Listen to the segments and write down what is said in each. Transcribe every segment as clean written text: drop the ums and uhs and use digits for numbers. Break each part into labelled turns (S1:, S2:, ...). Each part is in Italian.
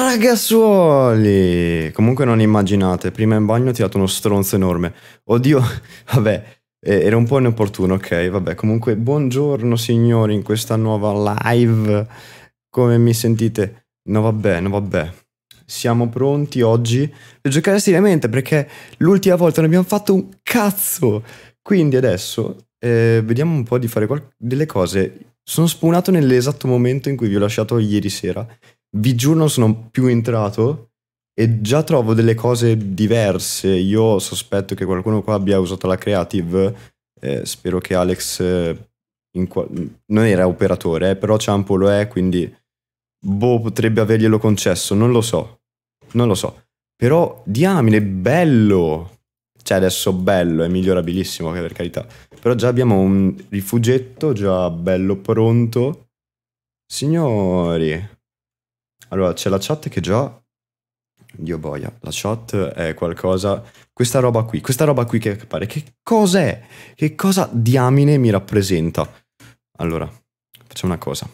S1: Ragazzuoli! Comunque non immaginate, prima in bagno ho tirato uno stronzo enorme. Oddio, vabbè, era un po' inopportuno, ok, vabbè. Comunque, buongiorno signori in questa nuova live. Come mi sentite? No vabbè, no vabbè. Siamo pronti oggi per giocare seriamente perché l'ultima volta non abbiamo fatto un cazzo. Quindi adesso vediamo un po' di fare delle cose. Sono spawnato nell'esatto momento in cui vi ho lasciato ieri sera. Vi giuro non sono più entrato e già trovo delle cose diverse. Io sospetto che qualcuno qua abbia usato la creative. Spero che Alex non era operatore, però Ciampo lo è, quindi boh, potrebbe averglielo concesso, non lo so. Non lo so. Però diamine, bello! Cioè adesso bello, è migliorabilissimo, per carità. Però già abbiamo un rifugetto già bello pronto. Signori. Allora, c'è la chat che già... Dio boia, la chat è qualcosa... Questa roba qui che pare... Che cos'è? Che cosa diamine mi rappresenta? Allora, facciamo una cosa.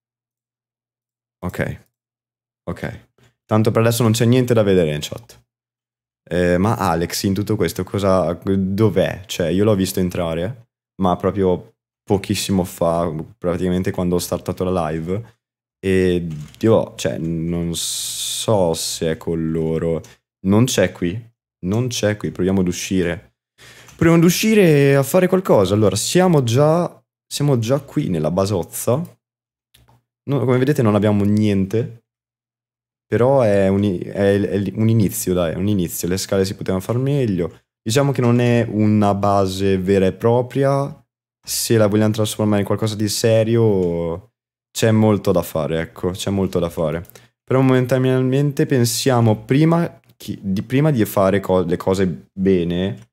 S1: Ok. Ok. Tanto per adesso non c'è niente da vedere in chat. Ma Alex, in tutto questo, cosa... Dov'è? Cioè, io l'ho visto entrare, ma proprio pochissimo fa, praticamente quando ho startato la live... E io, cioè, non so se è con loro. Non c'è qui. Non c'è qui. Proviamo ad uscire. Proviamo ad uscire a fare qualcosa. Allora, siamo già qui nella basozza. Come vedete non abbiamo niente. Però è un inizio, dai, è un inizio. Le scale si potevano far meglio. Diciamo che non è una base vera e propria. Se la vogliamo trasformare in qualcosa di serio... C'è molto da fare, ecco, c'è molto da fare. Però momentaneamente pensiamo prima di fare le cose bene,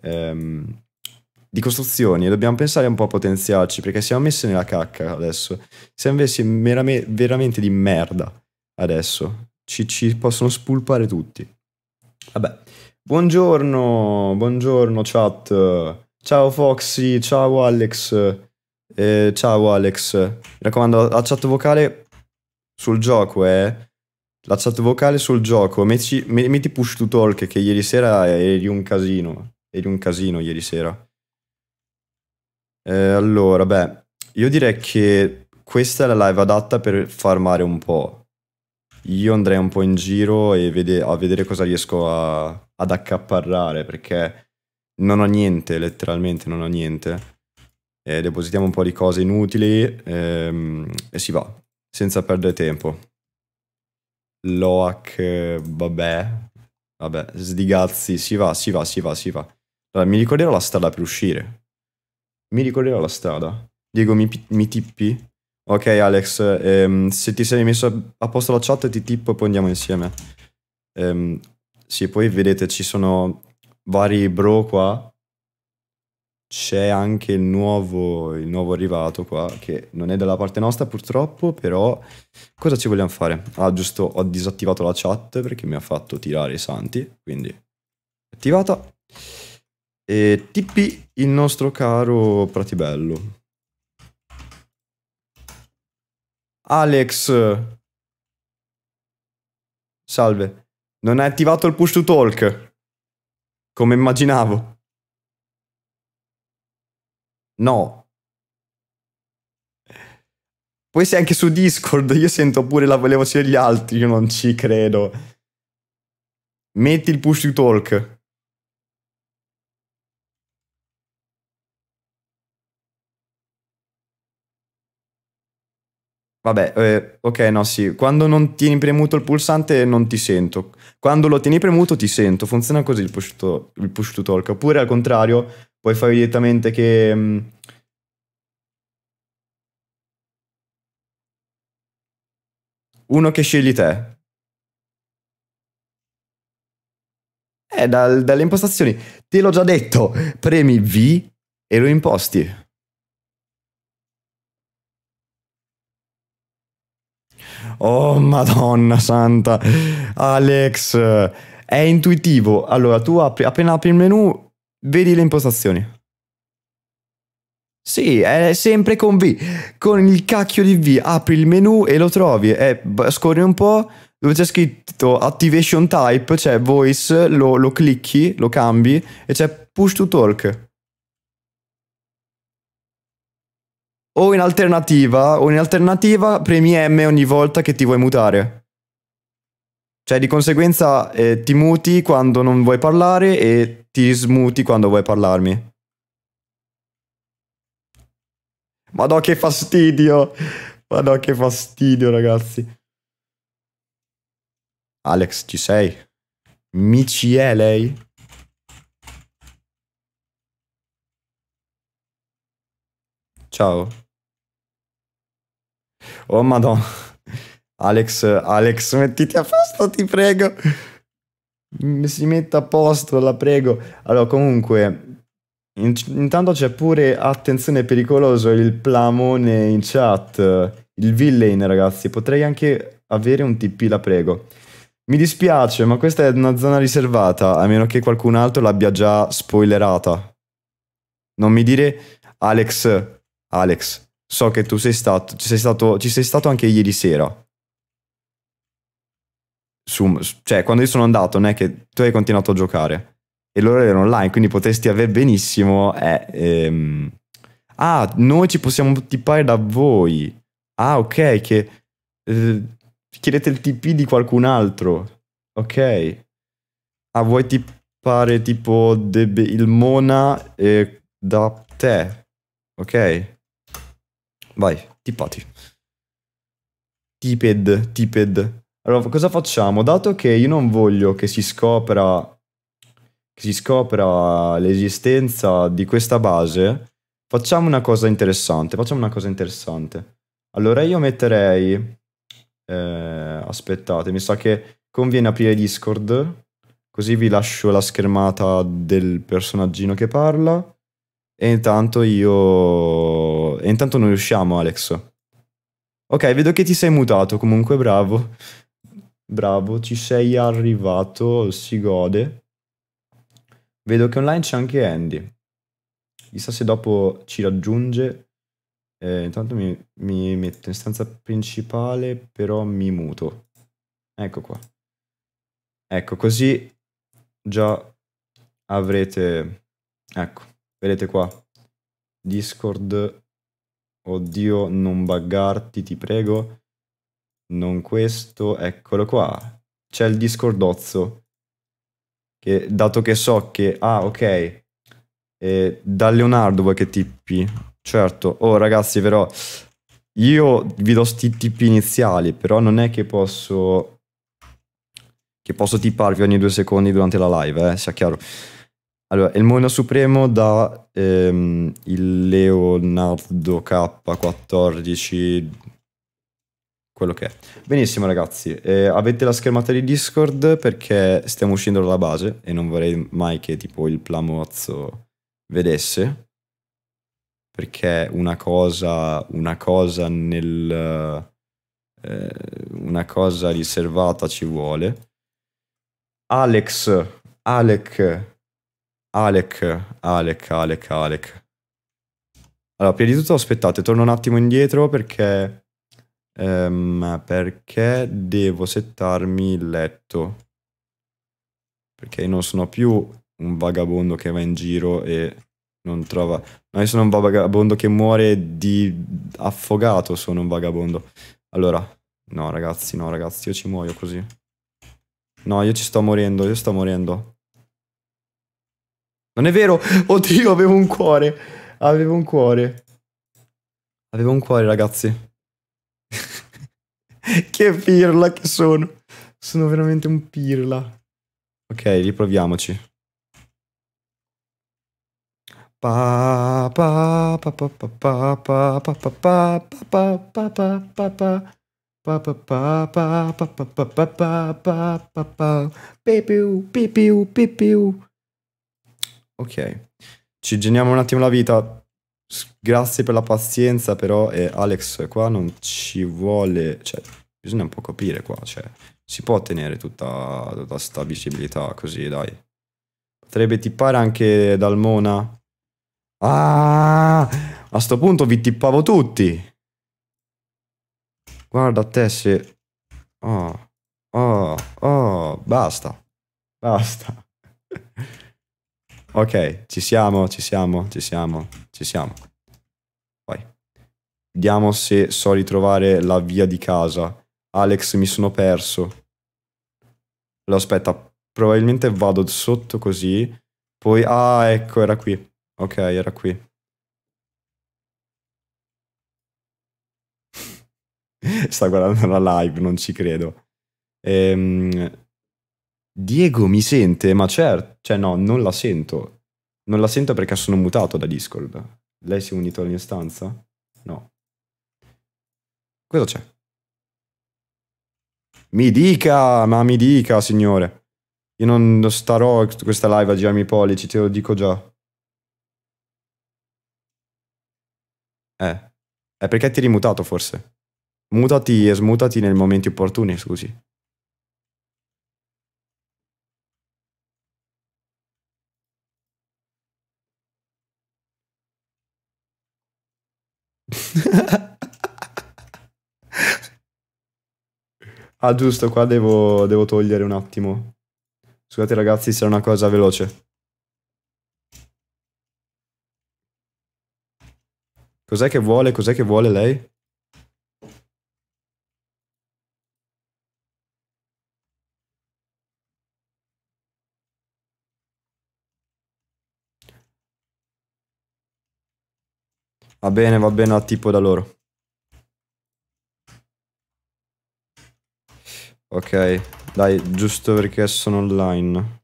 S1: di costruzioni, dobbiamo pensare un po' a potenziarci, perché siamo messi nella cacca adesso. Siamo messi veramente di merda adesso. Ci possono spulpare tutti. Vabbè. Buongiorno chat. Ciao Foxy, ciao Alex. Ciao Alex, mi raccomando, la chat vocale sul gioco, la chat vocale sul gioco. Metti push to talk, che ieri sera eri un casino. Eri un casino ieri sera. Allora, beh, io direi che questa è la live adatta per farmare un po'. Io andrei un po' in giro e a vedere cosa riesco ad accaparrare, perché non ho niente, letteralmente non ho niente. Depositiamo un po' di cose inutili e si va, senza perdere tempo. Loak, vabbè, sdigazzi, si va. Allora, mi ricorderò la strada per uscire. Mi ricorderò la strada. Diego, mi tippi? Ok, Alex, se ti sei messo a posto la chat ti tippo e poi andiamo insieme. Sì, poi vedete ci sono vari bro qua. C'è anche il nuovo arrivato qua, che non è dalla parte nostra purtroppo, però cosa ci vogliamo fare? Ah, giusto, ho disattivato la chat perché mi ha fatto tirare i santi, quindi attivata. E TP il nostro caro Pratibello. Alex! Salve. Non hai attivato il push to talk, come immaginavo. No. Poi sei anche su Discord, io sento pure la voce degli altri, io non ci credo. Metti il push to talk. Vabbè, ok, no, sì. Quando non tieni premuto il pulsante non ti sento. Quando lo tieni premuto ti sento. Funziona così il push to talk. Oppure al contrario, puoi fare direttamente che... uno che scegli te. Dalle impostazioni. Te l'ho già detto. Premi V e lo imposti. Oh, Madonna santa. Alex, è intuitivo. Allora, tu appena apri il menu, vedi le impostazioni. Sì, è sempre con V. Con il cacchio di V apri il menu e lo trovi. Scorri un po', dove c'è scritto activation type, cioè voice, lo clicchi, lo cambi e c'è push to talk. O in alternativa premi M ogni volta che ti vuoi mutare. Cioè di conseguenza ti muti quando non vuoi parlare e ti smuti quando vuoi parlarmi. Madò che fastidio. Madò che fastidio ragazzi. Alex, ci sei? Mici è lei? Ciao. Oh madonna. Alex, mettiti a posto, ti prego. Si metta a posto, la prego. Allora, comunque, intanto c'è pure, attenzione, pericoloso, il Plamone in chat. Il villain, ragazzi. Potrei anche avere un TP, la prego. Mi dispiace, ma questa è una zona riservata, a meno che qualcun altro l'abbia già spoilerata. Non mi dire, Alex, so che tu ci sei stato anche ieri sera. Cioè, quando io sono andato, non è che tu hai continuato a giocare e loro erano online, quindi potresti aver benissimo. Ah, noi ci possiamo tippare da voi. Ah, ok, che chiedete il TP di qualcun altro. Ok. Ah, vuoi tippare tipo il Mona da te. Ok. Vai, tippati. Tiped. Allora, cosa facciamo? Dato che io non voglio che si scopra l'esistenza di questa base, facciamo una cosa interessante. Allora io metterei... aspettate, mi sa che conviene aprire Discord, così vi lascio la schermata del personaggino che parla. E intanto io... E intanto noi usciamo, Alex. Ok, vedo che ti sei mutato, comunque bravo. Bravo, ci sei arrivato, si gode. Vedo che online c'è anche Andy. Chissà se dopo ci raggiunge. Intanto mi metto in stanza principale, però mi muto. Ecco qua. Ecco, così già avrete... Ecco, vedete qua. Discord. Oddio, non buggarti, ti prego. Non questo, eccolo qua. C'è il Discordozzo. Che, dato che so che... Ah, ok. Da Leonardo vuoi che tippi? Certo. Oh, ragazzi, però... Io vi do sti tippi iniziali, però non è che posso... Che posso tipparvi ogni 2 secondi durante la live, sia chiaro. Allora, il Mono Supremo da il Leonardo K14, quello che è. Benissimo ragazzi, avete la schermata di Discord perché stiamo uscendo dalla base e non vorrei mai che tipo il Plamozzo vedesse, perché una cosa una cosa riservata ci vuole. Alec. Allora, prima di tutto aspettate, torno un attimo indietro perché devo settarmi il letto. Perché io non sono più un vagabondo che va in giro e non trova... No, io sono un vagabondo che muore di affogato, sono un vagabondo. Allora, no ragazzi, io ci muoio così. No, io sto morendo. Non è vero! Oddio, avevo un cuore, ragazzi. Che pirla che sono. Sono veramente un pirla. Ok, riproviamoci. Ok, ci geniamo un attimo la vita. Grazie per la pazienza, però Alex qua non ci vuole, cioè bisogna un po' capire qua, cioè si può ottenere tutta sta visibilità così, dai. Potrebbe tippare anche dal Mona. Ah, a sto punto vi tippavo tutti. Guarda a te se... Oh, Oh, oh, basta. Basta. Ok, ci siamo, ci siamo, ci siamo, ci siamo. Vai. Vediamo se so ritrovare la via di casa. Alex, mi sono perso. Allora, aspetta, probabilmente vado sotto così. Poi, ah, ecco, era qui. Ok, era qui. Sta guardando la live, non ci credo. Diego mi sente? Ma certo, cioè no, non la sento. Non la sento perché sono mutato da Discord. Lei si è unito alla mia stanza? No. Cosa c'è? Mi dica, ma mi dica, signore. Io non starò questa live a girarmi i pollici, te lo dico già. È perché ti eri mutato forse. Mutati e smutati nei momenti opportuni, scusi. Ah, giusto, qua devo togliere un attimo. Scusate ragazzi, sarà una cosa veloce. Cos'è che vuole? Cos'è che vuole lei? Va bene, la tipo da loro. Ok, dai, giusto perché sono online.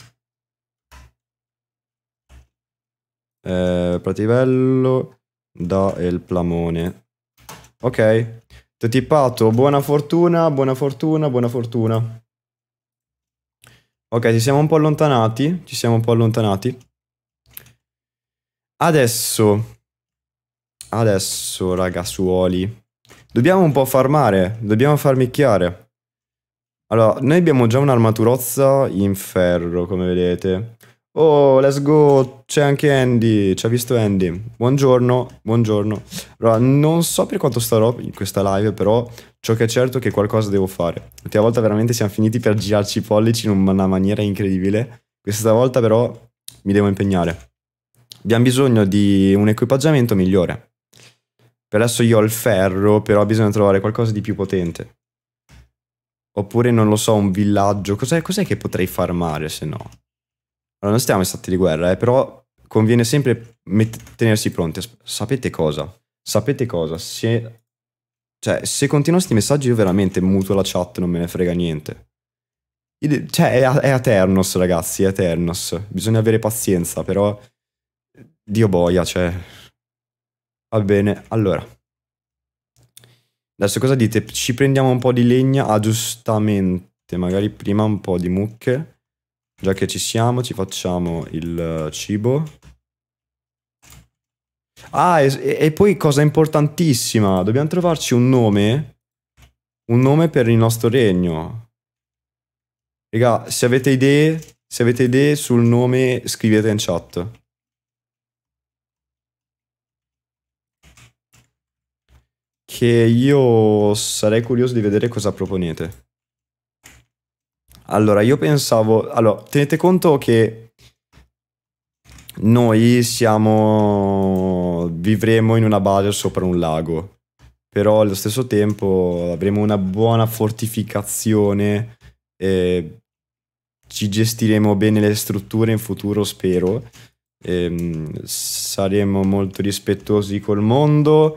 S1: Prativello da El Plamone. Ok, ti ho tippato, buona fortuna, buona fortuna, buona fortuna. Ok, ci siamo un po' allontanati, ci siamo un po' allontanati. Adesso, ragazzuoli, dobbiamo un po' farmare, dobbiamo farmicchiare. Allora, noi abbiamo già un'armaturozza in ferro, come vedete. Oh, let's go, c'è anche Andy, ci ha visto Andy. Buongiorno, buongiorno. Allora, non so per quanto starò in questa live, però ciò che è certo è che qualcosa devo fare. L'ultima volta veramente siamo finiti per girarci i pollici in una maniera incredibile. Questa volta però mi devo impegnare. Abbiamo bisogno di un equipaggiamento migliore. Per adesso io ho il ferro, però bisogna trovare qualcosa di più potente. Oppure non lo so, un villaggio. Cos'è che potrei farmare se no? Allora, non stiamo in stati di guerra, però conviene sempre tenersi pronti. Sapete cosa? Sapete cosa? Se continuano questi messaggi io veramente muto la chat, non me ne frega niente. Cioè, è Aternos, ragazzi, è Aternos. Bisogna avere pazienza, però... Dio boia, cioè... Va bene, allora. Adesso cosa dite? Ci prendiamo un po' di legna, ah, giustamente, magari prima un po' di mucche. Già che ci siamo, ci facciamo il cibo. Ah, e poi cosa importantissima, dobbiamo trovarci un nome per il nostro regno. Raga, se avete idee sul nome, scrivete in chat. Che io sarei curioso di vedere cosa proponete. Allora, io pensavo... Allora, tenete conto che noi vivremo in una base sopra un lago, però allo stesso tempo avremo una buona fortificazione e ci gestiremo bene le strutture in futuro, spero. Saremo molto rispettosi col mondo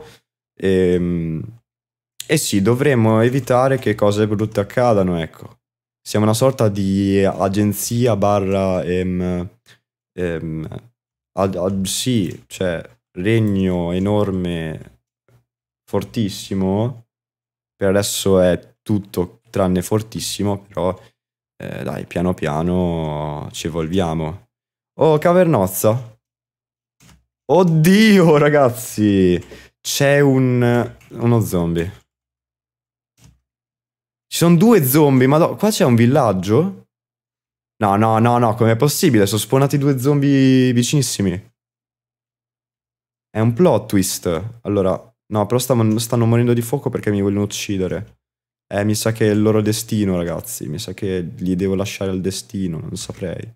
S1: e sì, dovremmo evitare che cose brutte accadano, ecco. Siamo una sorta di agenzia barra ehm, sì, cioè regno enorme, fortissimo. Per adesso è tutto tranne fortissimo, però dai, piano piano ci evolviamo. Oh, cavernozza. Oddio, ragazzi, c'è uno zombie. Ci sono due zombie, ma qua c'è un villaggio? No, no, no, no, com'è possibile? Sono spawnati due zombie vicinissimi. È un plot twist. Allora, no, però stanno morendo di fuoco perché mi vogliono uccidere. Mi sa che è il loro destino, ragazzi. Mi sa che li devo lasciare al destino, non saprei.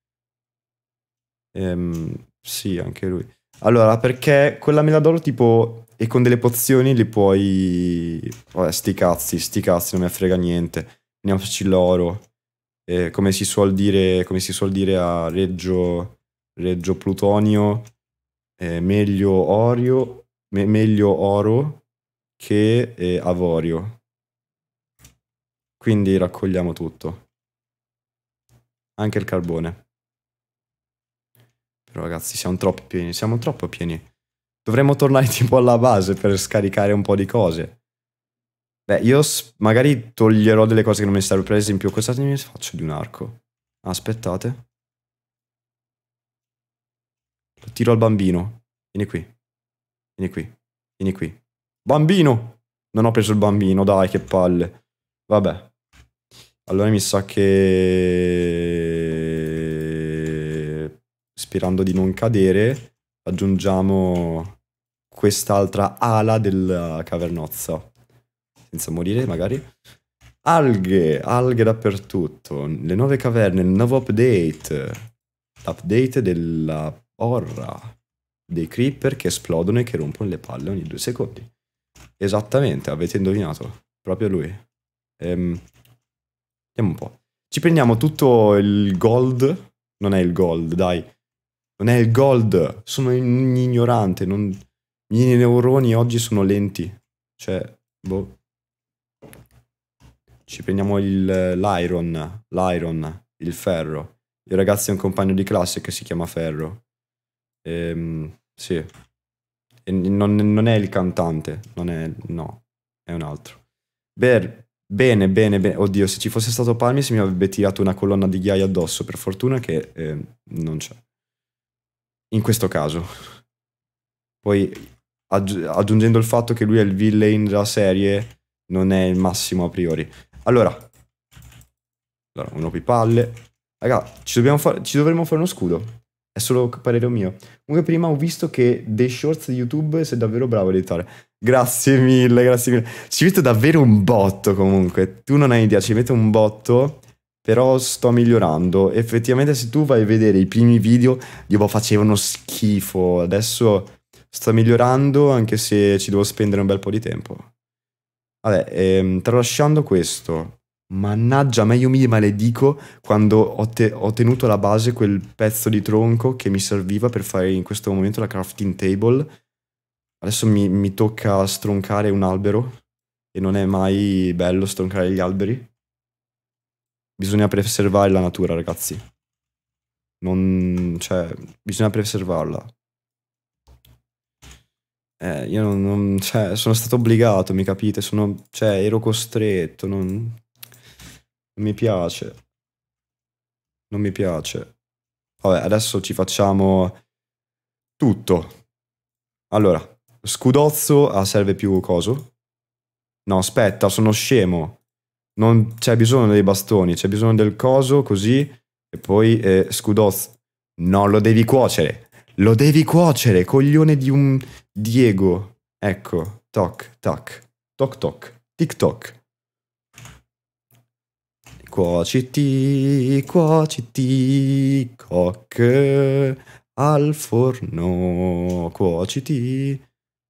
S1: Sì, anche lui. Allora, perché quella mela d'oro tipo... E con delle pozioni li puoi... Vabbè, sti cazzi, non me ne frega niente. Andiamoci l'oro. Come si suol dire a Reggio Plutonio, meglio oro che avorio. Quindi raccogliamo tutto. Anche il carbone. Però ragazzi, siamo troppo pieni. Dovremmo tornare tipo alla base per scaricare un po' di cose. Beh, io magari toglierò delle cose che non mi servono. Per esempio, cosa ne faccio di un arco? Aspettate. Lo tiro al bambino. Vieni qui. Vieni qui. Vieni qui. Bambino! Non ho preso il bambino, dai, che palle. Vabbè. Allora mi sa che... Sperando di non cadere, aggiungiamo quest'altra ala della cavernozza. Senza morire, magari. Alghe dappertutto. Le nuove caverne, il nuovo update. L'update della horra. Dei creeper che esplodono e che rompono le palle ogni 2 secondi. Esattamente, avete indovinato. Proprio lui. Vediamo un po'. Ci prendiamo tutto il gold. Non è il gold, dai. Non è il gold. Sono un ignorante. I miei neuroni oggi sono lenti. Cioè, boh. Ci prendiamo l'iron, il ferro. Il ragazzo è un compagno di classe che si chiama Ferro. Sì. E non è il cantante, no, è un altro. Bene. Oddio, se ci fosse stato Palmis mi avrebbe tirato una colonna di ghiaia addosso. Per fortuna che non c'è. In questo caso. Poi, aggiungendo il fatto che lui è il villain della serie, non è il massimo a priori. Allora, uno qui palle. Raga, ci dovremmo fare uno scudo. È solo parere mio. Comunque prima ho visto che dei shorts di YouTube sei davvero bravo a editare. Grazie mille, grazie mille. Ci metto davvero un botto comunque. Tu non hai idea, ci metto un botto. Però sto migliorando. Effettivamente se tu vai a vedere i primi video, facevano schifo. Adesso sto migliorando anche se ci devo spendere un bel po' di tempo. Vabbè, tralasciando questo... Mannaggia, ma io mi maledico quando ho tenuto alla base quel pezzo di tronco che mi serviva per fare in questo momento la crafting table. Adesso mi tocca stroncare un albero e non è mai bello stroncare gli alberi. Bisogna preservare la natura, ragazzi. Cioè, bisogna preservarla. Io cioè, sono stato obbligato, mi capite? Cioè, ero costretto, non mi piace. Non mi piace. Vabbè, adesso ci facciamo tutto. Allora, scudozzo serve più coso? No, aspetta, sono scemo. Non c'è bisogno dei bastoni, c'è bisogno del coso così e poi scudozzo. No, lo devi cuocere. Lo devi cuocere, coglione di un Diego. Ecco, toc, tac, toc toc, tic toc. Cuociti, coc, al forno. Cuociti,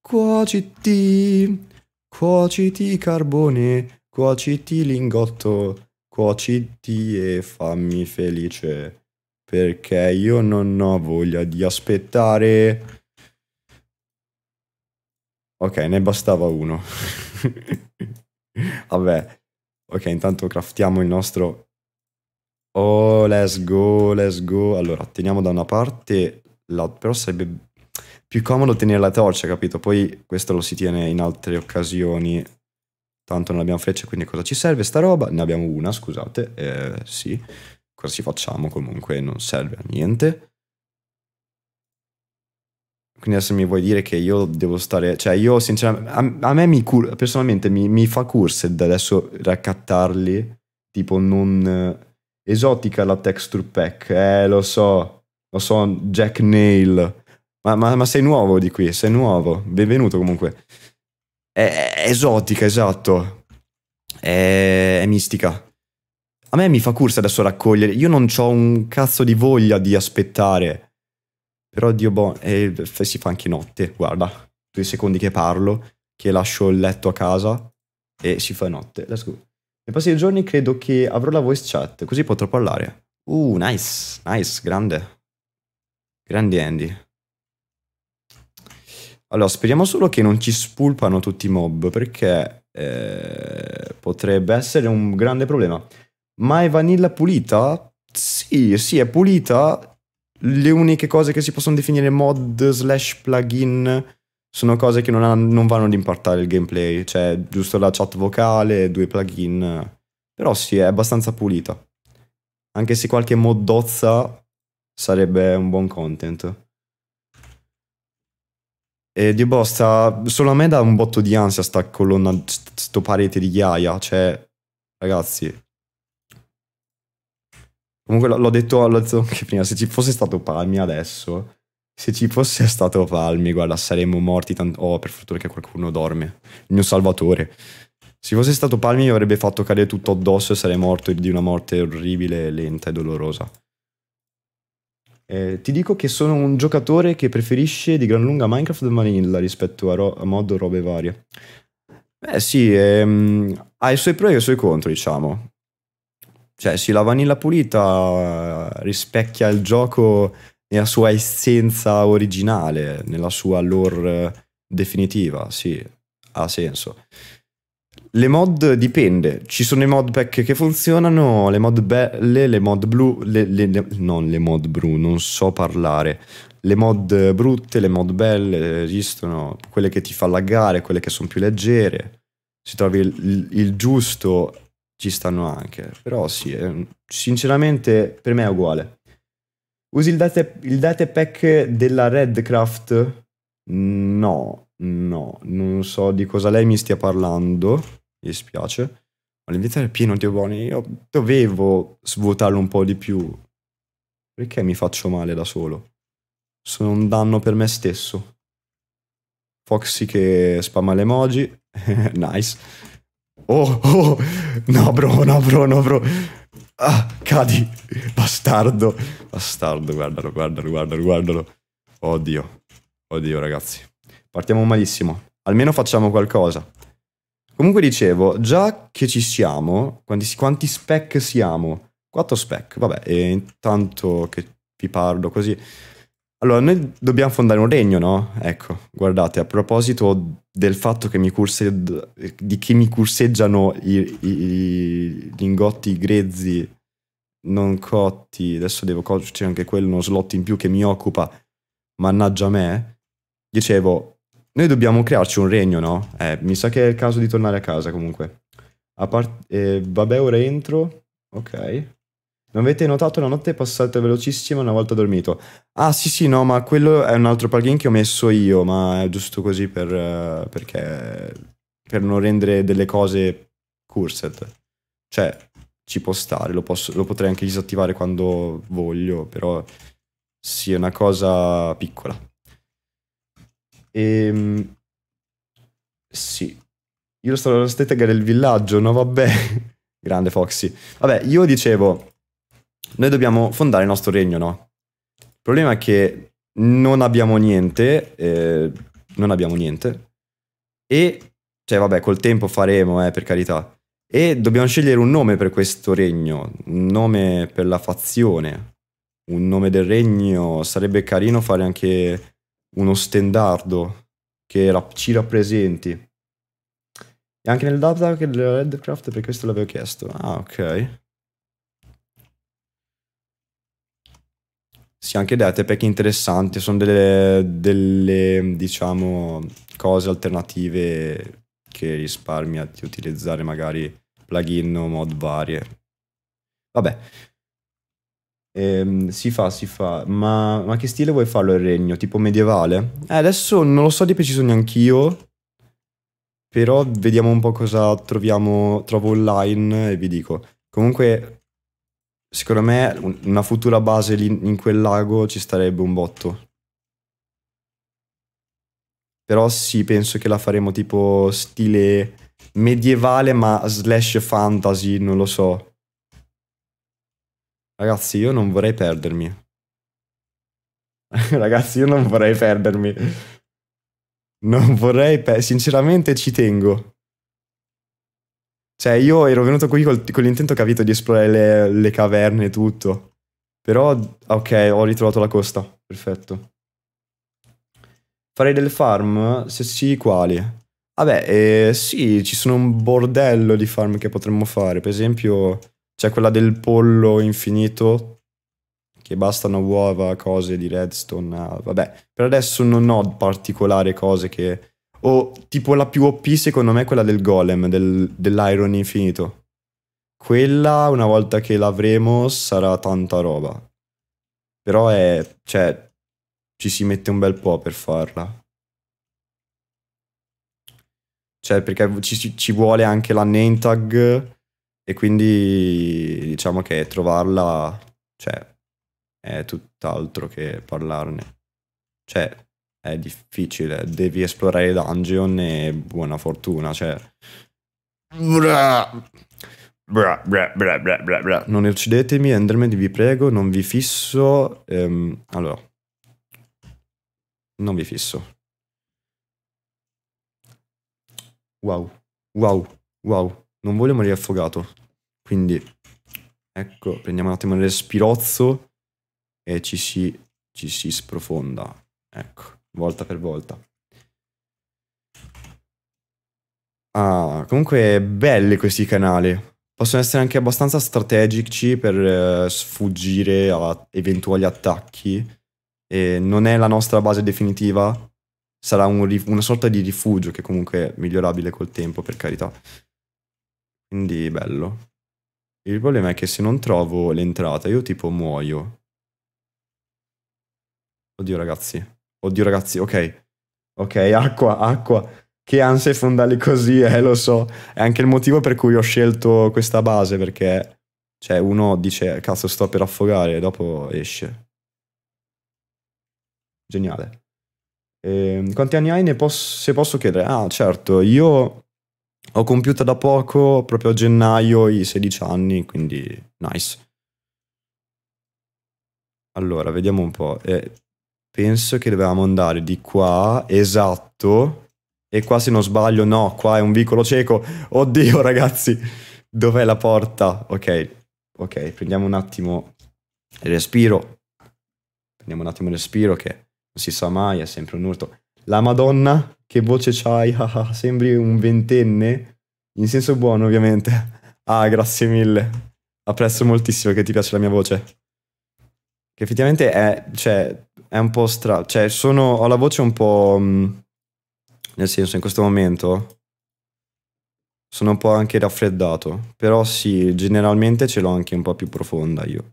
S1: carbone, cuociti lingotto, cuociti e fammi felice, perché io non ho voglia di aspettare. Ok, ne bastava uno. Vabbè. Ok, intanto craftiamo il nostro... Oh, let's go. Allora, teniamo da una parte... Però sarebbe più comodo tenere la torcia, capito? Poi questo lo si tiene in altre occasioni. Tanto non abbiamo frecce, quindi cosa ci serve sta roba? Ne abbiamo una, scusate. Sì. Cosa ci facciamo comunque? Non serve a niente. Quindi adesso mi vuoi dire che io devo stare... Cioè io sinceramente... A me personalmente mi fa cursed adesso raccattarli. Tipo non... Esotica la texture pack. Lo so, Jack Nail. Ma sei nuovo di qui, sei nuovo. Benvenuto comunque. È esotica, esatto. è mistica. A me mi fa cursa adesso raccogliere. Io non ho un cazzo di voglia di aspettare. Però Dio boh, si fa anche notte, guarda. 2 secondi che parlo, che lascio il letto a casa e si fa notte. Let's go. Nei prossimi giorni credo che avrò la voice chat, così potrò parlare. Nice, nice, grande. Grandi Andy. Allora, speriamo solo che non ci spulpano tutti i mob, perché potrebbe essere un grande problema. Ma è vanilla pulita? Sì, sì, è pulita. Le uniche cose che si possono definire mod slash plugin sono cose che non vanno ad impattare il gameplay. Cioè, giusto la chat vocale, 2 plugin. Però sì, è abbastanza pulita. Anche se qualche moddozza sarebbe un buon content. E Dio boh, solo a me dà un botto di ansia sta colonna, sto parete di ghiaia. Cioè, ragazzi. Comunque l'ho detto anche prima, se ci fosse stato Palmi adesso, se ci fosse stato Palmi, guarda, saremmo morti tanto. Oh, per fortuna che qualcuno dorme. Il mio salvatore. Se fosse stato Palmi mi avrebbe fatto cadere tutto addosso e sarei morto di una morte orribile, lenta e dolorosa. Ti dico che sono un giocatore che preferisce di gran lunga Minecraft Vanilla rispetto a mod robe varie. Sì, ha i suoi pro e i suoi contro, diciamo. Cioè, sì, la vanilla pulita rispecchia il gioco nella sua essenza originale, nella sua lore definitiva, sì, ha senso. Le mod dipende, ci sono i mod pack che funzionano, le mod belle, le mod blu, non le mod blu, non so parlare. Le mod brutte, le mod belle esistono, quelle che ti fa laggare, quelle che sono più leggere. Se trovi il giusto ci stanno anche, però sì, sinceramente per me è uguale. Usi il date pack della Redcraft? No, no, non so di cosa lei mi stia parlando, mi dispiace. Ma l'inventario è pieno di buoni, io dovevo svuotarlo un po' di più. Perché mi faccio male da solo? Sono un danno per me stesso. Foxy che spamma le emoji, nice. Oh, no bro, no bro, no bro. Ah, cadi, bastardo. Bastardo, guardalo, guardalo, guardalo, guardalo. Oddio, oddio ragazzi. Partiamo malissimo. Almeno facciamo qualcosa. Comunque dicevo, già che ci siamo, quanti spec siamo? 4 spec, vabbè, e intanto che vi parlo così. Allora, noi dobbiamo fondare un regno, no? Ecco, guardate, a proposito del fatto che di che mi curseggiano i lingotti grezzi non cotti, adesso devo c'è anche quello, uno slot in più che mi occupa, mannaggia me. Dicevo, noi dobbiamo crearci un regno, no? Mi sa che è il caso di tornare a casa comunque. Vabbè, ora entro. Ok. Non avete notato la notte è passata velocissima una volta dormito? Ah, sì, sì, no, ma quello è un altro plugin che ho messo io, ma è giusto così perché per non rendere delle cose cursed. Cioè, ci può stare, lo potrei anche disattivare quando voglio, però sì, è una cosa piccola. Sì. Io sto alla stetta del villaggio, no vabbè. Grande Foxy. Vabbè, io dicevo, noi dobbiamo fondare il nostro regno, no? Il problema è che non abbiamo niente, non abbiamo niente. E, cioè vabbè, col tempo faremo, per carità. E dobbiamo scegliere un nome per questo regno, un nome per la fazione. Un nome del regno, sarebbe carino fare anche uno stendardo che ci rappresenti. E anche nel data che della Redcraft, per questo l'avevo chiesto. Ah, ok. Sì, anche date pack interessanti, sono delle, diciamo, cose alternative che risparmia di utilizzare magari plugin o mod varie. Vabbè, si fa, ma che stile vuoi farlo il regno? Tipo medievale? Adesso non lo so di preciso neanch'io, però vediamo un po' cosa trovo online e vi dico. Comunque, secondo me una futura base lì in quel lago ci starebbe un botto. Però sì, penso che la faremo tipo stile medievale ma slash fantasy, non lo so. Ragazzi, io non vorrei perdermi. Ragazzi, io non vorrei perdermi. Non vorrei, sinceramente ci tengo. Cioè, io ero venuto qui con l'intento, capito, di esplorare le caverne e tutto. Però, ok, ho ritrovato la costa. Perfetto. Farei delle farm? Se sì, quali? Vabbè, sì, ci sono un bordello di farm che potremmo fare. Per esempio, c'è quella del pollo infinito, che bastano uova, cose di redstone. Vabbè, per adesso non ho particolari cose che... O tipo la più OP secondo me è quella del golem, dell'iron infinito. Quella, una volta che l'avremo, sarà tanta roba. Però è... cioè, ci si mette un bel po' per farla. Cioè, perché ci vuole anche la name tag e quindi diciamo che trovarla, cioè, è tutt'altro che parlarne. Cioè, è difficile, devi esplorare i dungeon e buona fortuna, cioè... Bra, bra, bra, bra, bra, bra, bra. Non uccidetemi, Enderman, vi prego, non vi fisso. Allora, non vi fisso. Wow, wow, wow. Non voglio morire affogato. Quindi, ecco, prendiamo un attimo il respirozzo e ci si sprofonda. Ecco, volta per volta. Ah, comunque belli questi canali. Possono essere anche abbastanza strategici per sfuggire a eventuali attacchi. E non è la nostra base definitiva. Sarà una sorta di rifugio che comunque è migliorabile col tempo, per carità. Quindi bello. Il problema è che se non trovo l'entrata, io tipo muoio. Oddio ragazzi, ok. Ok, acqua, acqua. Che ansia fondarli così, lo so. È anche il motivo per cui ho scelto questa base, perché... Cioè, uno dice, cazzo, sto per affogare, e dopo esce. Geniale. Quanti anni hai? Se posso chiedere? Ah, certo, io ho compiuto da poco, proprio a gennaio, i 16 anni, quindi nice. Allora, vediamo un po'. Penso che dovevamo andare di qua, esatto. E qua se non sbaglio, no, qua è un vicolo cieco. Oddio, ragazzi, dov'è la porta? Ok, prendiamo un attimo il respiro. Prendiamo un attimo il respiro che non si sa mai, è sempre un urto. La Madonna, che voce c'hai? Sembri un ventenne. In senso buono, ovviamente. Ah, grazie mille. Apprezzo moltissimo che ti piace la mia voce. Che effettivamente è un po' strano. Cioè, ho la voce un po'... nel senso, in questo momento sono un po' anche raffreddato. Però sì, generalmente ce l'ho anche un po' più profonda io.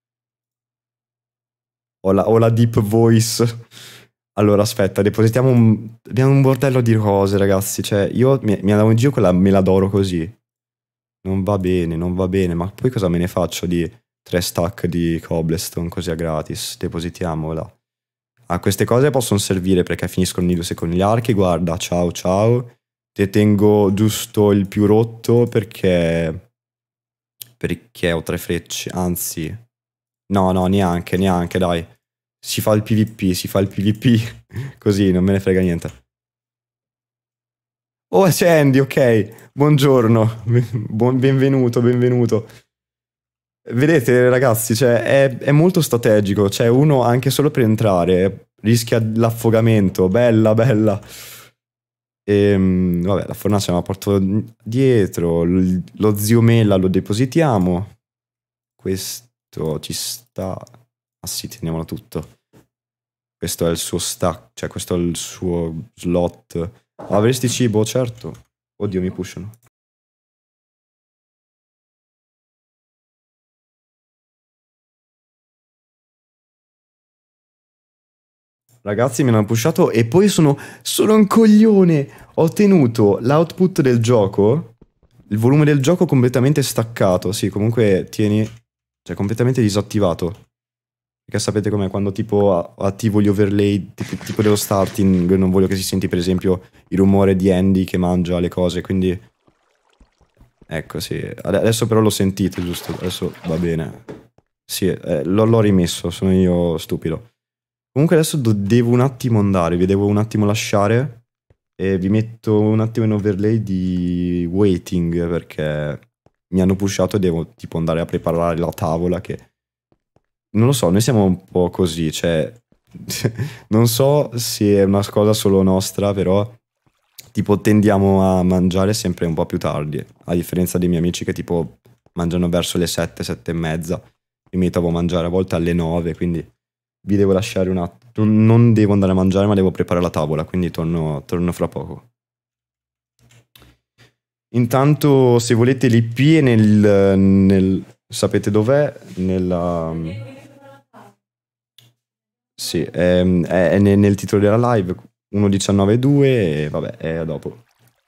S1: Ho la deep voice. Allora, aspetta, abbiamo un bordello di cose, ragazzi. Cioè, io mi andavo in giro con la meladoro così. Non va bene, non va bene. Ma poi cosa me ne faccio di 3 stack di cobblestone così a gratis? Depositiamola. Ah, queste cose possono servire perché finiscono i 2 secondi gli archi. Guarda, ciao, ciao. Te tengo giusto il più rotto perché ho 3 frecce. Anzi, no, neanche, dai. Si fa il PvP. Così, non me ne frega niente. Oh, c'è Andy, ok. Buongiorno. Benvenuto. Vedete, ragazzi, cioè, è molto strategico. Cioè, uno anche solo per entrare rischia l'affogamento. Bella, bella. Vabbè, la fornace me la porto dietro. Lo zio Mela lo depositiamo. Questo ci sta. Ah sì, teniamolo tutto. Questo è il suo stack, cioè questo è il suo slot. Avresti cibo, certo. Oddio, mi pushano. Ragazzi, mi hanno pushato e poi sono un coglione. Ho tenuto l'output del gioco, il volume del gioco completamente staccato. Sì, comunque tieni, cioè completamente disattivato. Perché sapete com'è quando tipo attivo gli overlay tipo dello starting, non voglio che si senti per esempio il rumore di Andy che mangia le cose, quindi Ecco, sì. Adesso però lo sentite, giusto? Adesso va bene. Sì, l'ho rimesso, sono io stupido. Comunque adesso devo un attimo andare, vi devo un attimo lasciare e vi metto un attimo in overlay di waiting perché mi hanno pushato e devo tipo andare a preparare la tavola che... Non lo so, noi siamo un po' così, cioè... non so se è una cosa solo nostra, però tipo tendiamo a mangiare sempre un po' più tardi, a differenza dei miei amici che tipo mangiano verso le 7, 7 e mezza. Io mi trovo a mangiare a volte alle 9, quindi vi devo lasciare un attimo. Non devo andare a mangiare, ma devo preparare la tavola, quindi torno fra poco. Intanto, se volete, l'IP è sapete dov'è? Sì, è nel titolo della live 1.19.2 e vabbè, è a dopo.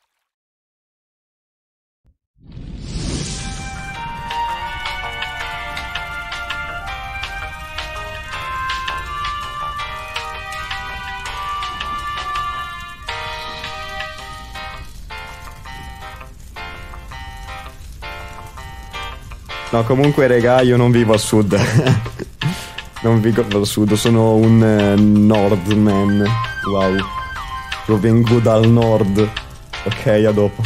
S1: No, comunque, regà, io non vivo al sud. Non vivo al sud, sono un Nordman. Wow. Io vengo dal nord. Ok, a dopo.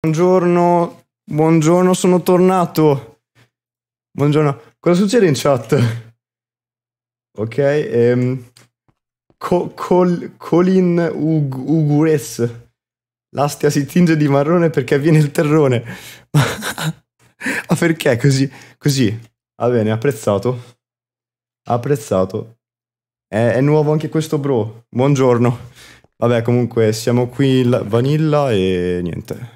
S1: Buongiorno, buongiorno, sono tornato. Buongiorno, cosa succede in chat? Ok, Colin Ugures. L'astia si tinge di marrone perché viene il terrone. Ma perché così? Così. Va bene, apprezzato. Apprezzato. È nuovo anche questo bro. Buongiorno. Vabbè, comunque siamo qui in vanilla e niente.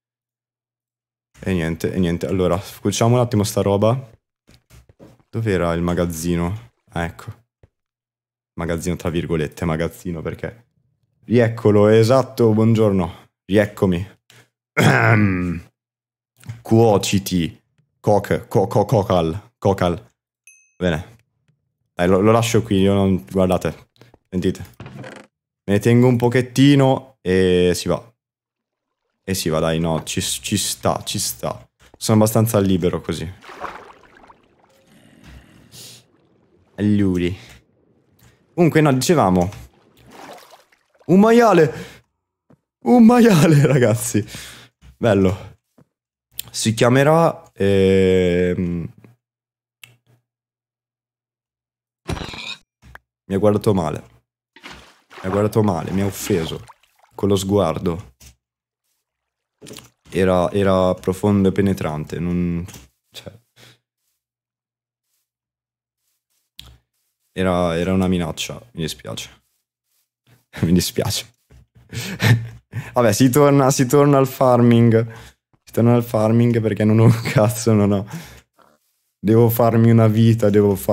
S1: E niente. Allora, facciamo un attimo sta roba. Dov'era il magazzino? Ah, ecco. Magazzino tra virgolette, magazzino perché... Rieccolo, esatto, buongiorno. Rieccomi. Cuociti. Cocal. Bene. Dai, lo lascio qui, io non... Guardate, sentite. Me ne tengo un pochettino e si va. E si va, dai, no, ci sta. Sono abbastanza libero così. Alluri. Comunque, no, dicevamo. Un maiale, ragazzi. Bello. Si chiamerà... Mi ha guardato male. Mi ha offeso. Con lo sguardo. Era profondo e penetrante. Non... Cioè... Era una minaccia. Mi dispiace. Mi dispiace. Vabbè, si torna al farming. Si torna al farming perché non ho un cazzo, non ho. Devo farmi una vita,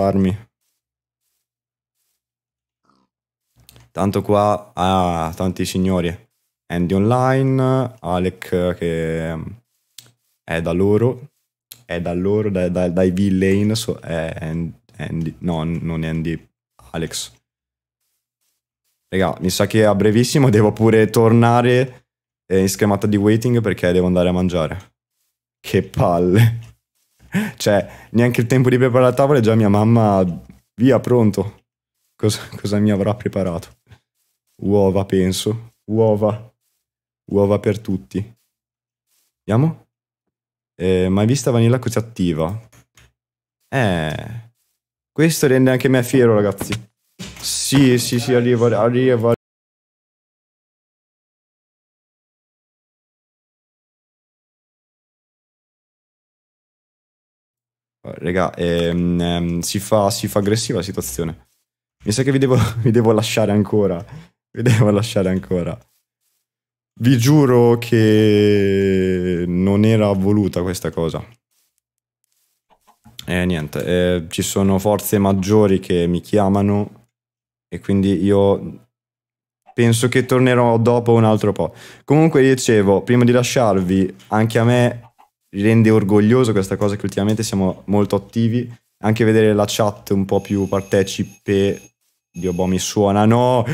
S1: Tanto qua, tanti signori. Andy Online, Alec che è da loro, dai V-Lane, Andy, no, non Andy, Alex. Raga, mi sa che a brevissimo devo pure tornare in schermata di waiting perché devo andare a mangiare. Che palle. Cioè, neanche il tempo di preparare la tavola e già mia mamma, via, pronto. Cosa mi avrà preparato? Uova, penso. Uova per tutti. Vediamo? Mai vista vanilla così attiva? Questo rende anche me fiero, ragazzi. Sì, arriva. Raga, si fa aggressiva la situazione. Mi sa che vi devo lasciare ancora. Vi giuro che non era voluta questa cosa. Niente, ci sono forze maggiori che mi chiamano e quindi io penso che tornerò dopo un altro po'. Comunque dicevo, prima di lasciarvi, anche a me rende orgoglioso questa cosa che ultimamente siamo molto attivi, anche vedere la chat un po' più partecipe. Dio, boh, mi suonano!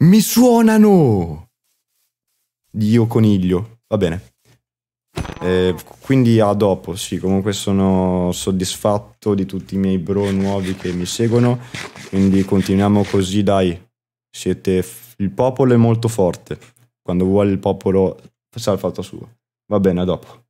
S1: Dio coniglio, va bene. Quindi a dopo, sì, comunque sono soddisfatto di tutti i miei bro nuovi che mi seguono, quindi continuiamo così, dai. Il popolo è molto forte, quando vuole il popolo fa il fatto suo. Va bene, a dopo.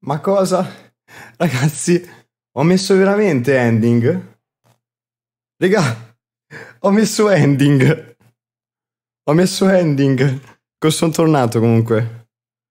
S1: Ma cosa? Ragazzi, ho messo veramente ending? Raga, ho messo ending. Ho messo ending. Sono tornato comunque.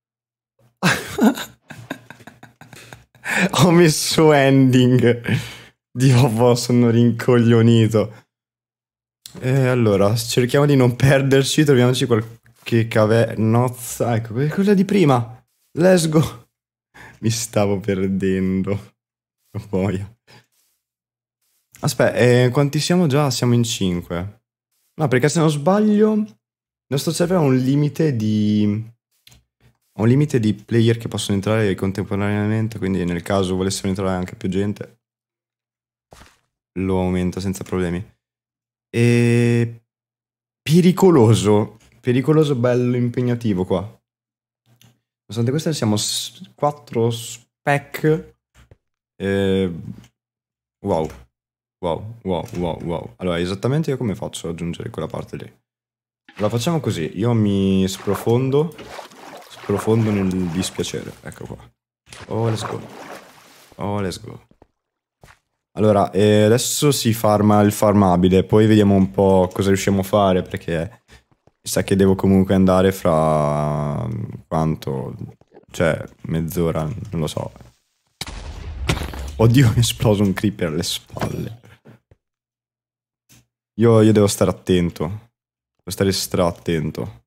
S1: Ho messo ending. Dio, sono rincoglionito. E allora, cerchiamo di non perderci. Troviamoci qualche cavernozza. Ecco, quella di prima. Let's go. Mi stavo perdendo. Poi. Aspetta, quanti siamo già? Siamo in 5. No, perché se non sbaglio, il nostro server ha un limite di... Ha un limite di player che possono entrare contemporaneamente, quindi nel caso volessero entrare anche più gente, lo aumenta senza problemi. E... Pericoloso. Pericoloso, bello, impegnativo qua. Nonostante questo siamo 4 spec. Wow. Wow. Allora, esattamente io come faccio ad aggiungere quella parte lì? La facciamo così. Io mi sprofondo nel dispiacere. Ecco qua. Oh, let's go. Allora, adesso si farma il farmabile, poi vediamo un po' cosa riusciamo a fare, perché mi sa che devo comunque andare fra... quanto? Cioè, mezz'ora, non lo so. Oddio, mi è esploso un creeper alle spalle. Io devo stare attento. Devo stare stra attento.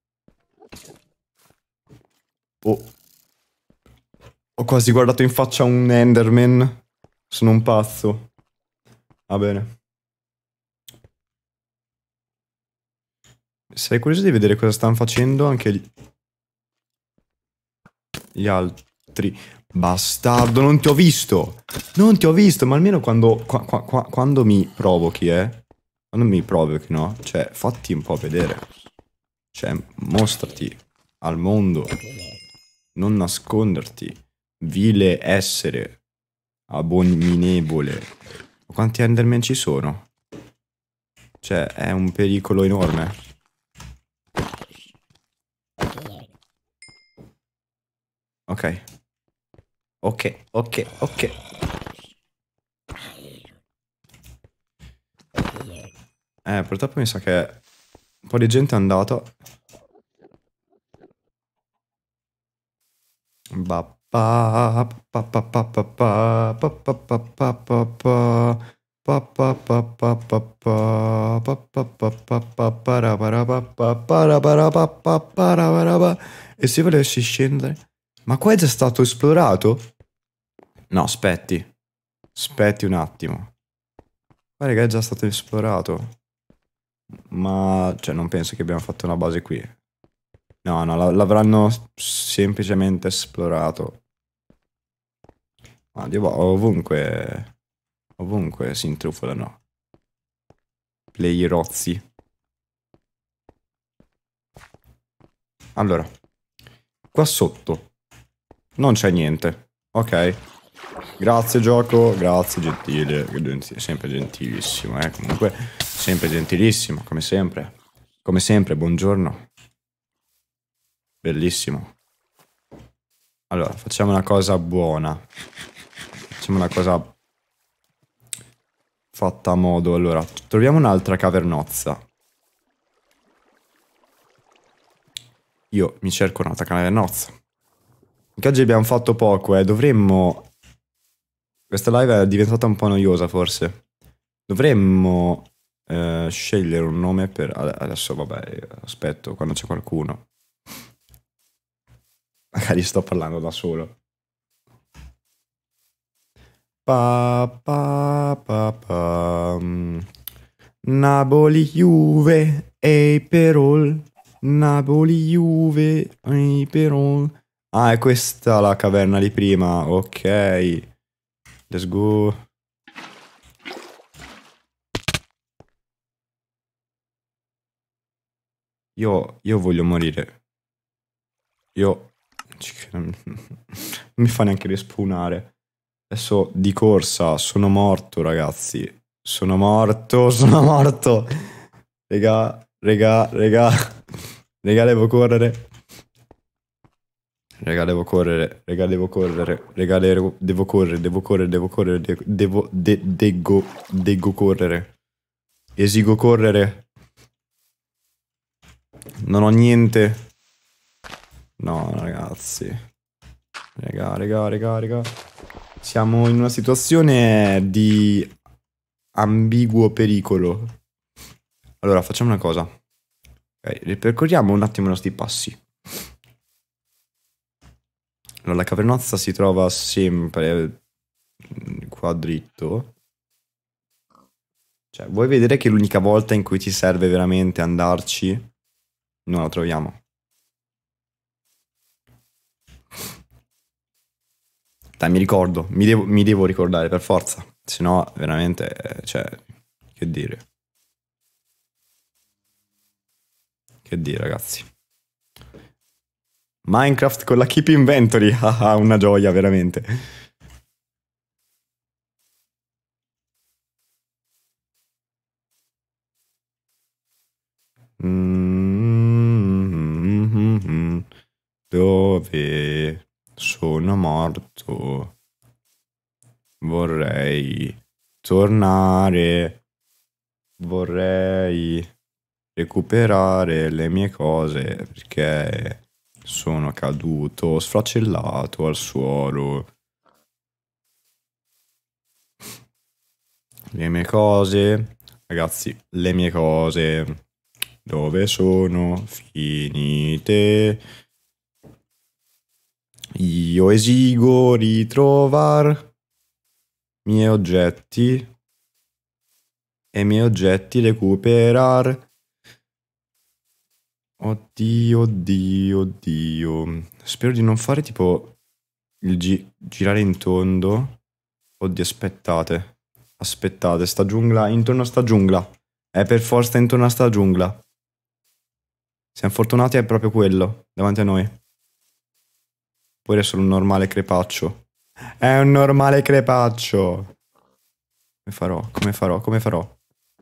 S1: Oh. Ho quasi guardato in faccia un Enderman. Sono un pazzo. Va bene. Sarei curioso di vedere cosa stanno facendo anche gli altri. Bastardo, non ti ho visto. Non ti ho visto, ma almeno quando mi provochi, Quando mi provochi, no? Cioè, fatti un po' vedere. Cioè, mostrati al mondo. Non nasconderti. Vile essere. Abominevole. Quanti Enderman ci sono? Cioè, è un pericolo enorme. Ok. Purtroppo mi sa che un po' di gente è andata. E se volessi scendere? Ma qua è già stato esplorato? No, aspetti. Aspetti un attimo. Guarda che è già stato esplorato. Ma, cioè, non penso che abbiamo fatto una base qui. No, l'avranno semplicemente esplorato. Ma Dio, ovunque si intrufolano. Playerozzi. Allora, qua sotto non c'è niente. Ok. Grazie gioco, grazie gentile, sempre gentilissimo, comunque sempre gentilissimo, come sempre. Come sempre, buongiorno. Bellissimo. Allora, facciamo una cosa buona. Facciamo una cosa fatta a modo. Allora, troviamo un'altra cavernozza. Io mi cerco un'altra cavernozza. Anche oggi abbiamo fatto poco, Dovremmo... Questa live è diventata un po' noiosa, forse. Dovremmo scegliere un nome per... Adesso, vabbè, aspetto quando c'è qualcuno. Magari sto parlando da solo. Napoli, Juve, Eiperol. Napoli, Juve, Eiperol. Ah, è questa la caverna di prima, ok. Let's go. Io voglio morire. Non mi fa neanche respawnare. Adesso di corsa sono morto, ragazzi. Sono morto. Raga, devo correre. Raga, devo correre. Raga, devo correre. Raga, devo correre, devo correre, devo correre. Devo correre. Esigo correre. Non ho niente. No, ragazzi. Raga. Siamo in una situazione di ambiguo pericolo. Allora, facciamo una cosa. Ok, ripercorriamo un attimo i nostri passi. Allora, la cavernozza si trova sempre qua dritto. Cioè, vuoi vedere che l'unica volta in cui ti serve veramente andarci, non la troviamo. Dai, mi ricordo, mi devo ricordare per forza. Se no, veramente, cioè, che dire. Che dire, ragazzi. Minecraft con la Keep Inventory, haha, una gioia, veramente. Dove sono morto? Vorrei tornare. Vorrei recuperare le mie cose perché sono caduto sfracellato al suolo. Le mie cose, ragazzi, le mie cose. Dove sono finite? Io esigo ritrovar miei oggetti e i miei oggetti recuperar. Oddio. Spero di non fare tipo il girare in tondo. Oddio, aspettate, sta giungla, intorno a sta giungla. È per forza intorno a sta giungla. Siamo fortunati, è proprio quello, davanti a noi. Oppure è solo un normale crepaccio. È un normale crepaccio. Come farò?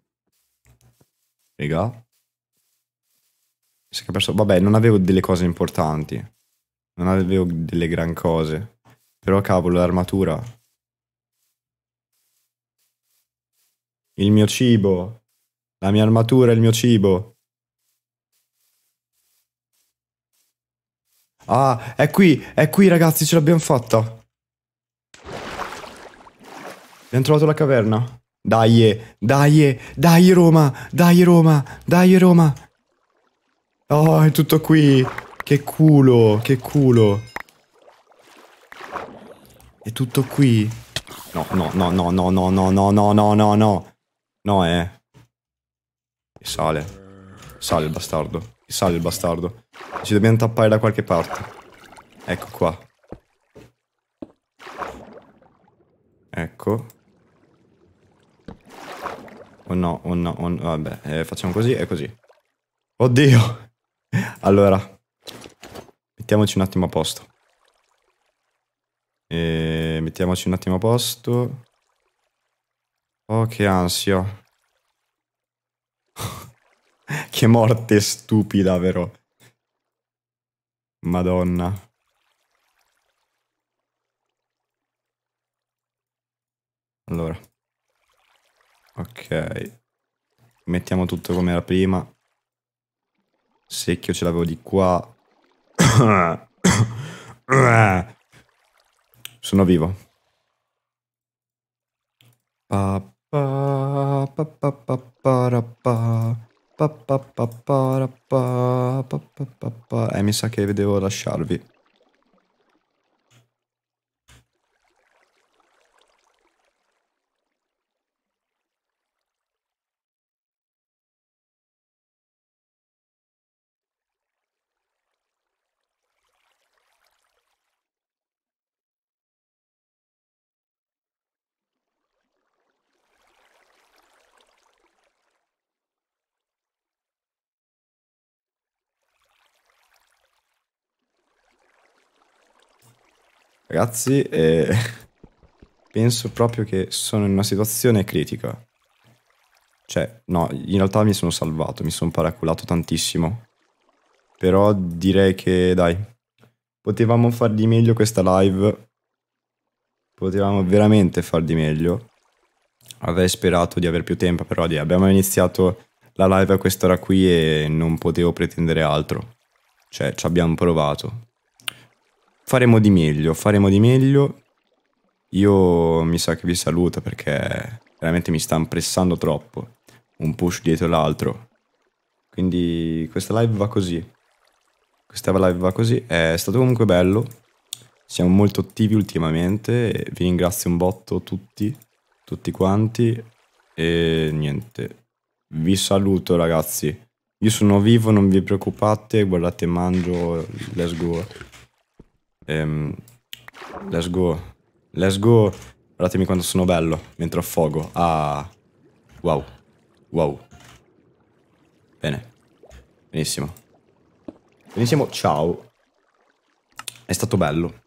S1: Raga. Si è perso. Vabbè, non avevo delle cose importanti. Non avevo delle gran cose. Però cavolo, l'armatura. Il mio cibo. La mia armatura e il mio cibo. Ah, è qui ragazzi, ce l'abbiamo fatta. Abbiamo trovato la caverna. Dai Roma. Oh, è tutto qui. Che culo. È tutto qui. No. No, E sale il bastardo. Ci dobbiamo tappare da qualche parte. Ecco qua. Ecco. Oh no. Vabbè, facciamo così e così. Oddio. Allora. Mettiamoci un attimo a posto. Oh, che ansia. Che morte stupida, però. Madonna. Allora. Ok. Mettiamo tutto come era prima. Secchio ce l'avevo di qua. Sono vivo. Mi sa che devo lasciarvi. Ragazzi, penso proprio che sono in una situazione critica. Cioè, no, in realtà mi sono salvato, mi sono paraculato tantissimo. Però direi che, dai, Potevamo far di meglio questa live. Potevamo veramente far di meglio. Avrei sperato di aver più tempo, però abbiamo iniziato la live a quest'ora qui e non potevo pretendere altro. Cioè, ci abbiamo provato. Faremo di meglio, faremo di meglio. Io mi sa che vi saluto perché veramente mi stanno pressando troppo. Un push dietro l'altro. Quindi questa live va così. Questa live va così. È stato comunque bello. Siamo molto attivi ultimamente. E vi ringrazio un botto tutti quanti. E niente. Vi saluto ragazzi. Io sono vivo, non vi preoccupate. Guardate, mangio. Let's go. Let's go. Let's go. Guardatemi quanto sono bello. Mentre affogo. Ah. Wow. Wow. Bene. Benissimo. Benissimo. Ciao. È stato bello.